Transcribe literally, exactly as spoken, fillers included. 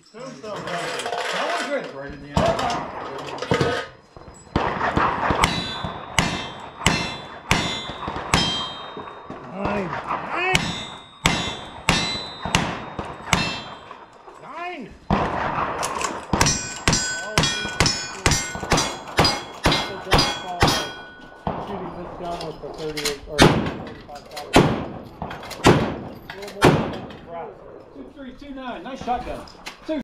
Tombstone rifle. That one's good. Right in the end. Nine. Nine. Nine. Shooting this gun with the thirty-eight or thirty-five caliber. A little more. Two three two nine. Nice shotgun. Two.